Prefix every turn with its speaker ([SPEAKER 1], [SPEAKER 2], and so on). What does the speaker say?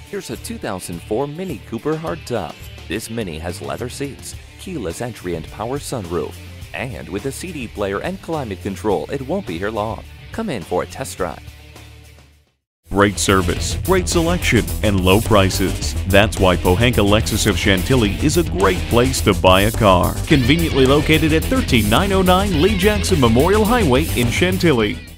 [SPEAKER 1] Here's a 2004 Mini Cooper Hardtop. This Mini has leather seats, keyless entry and power sunroof. And with a CD player and climate control, it won't be here long. Come in for a test drive.
[SPEAKER 2] Great service, great selection, and low prices. That's why Pohanka Lexus of Chantilly is a great place to buy a car. Conveniently located at 13909 Lee Jackson Memorial Highway in Chantilly.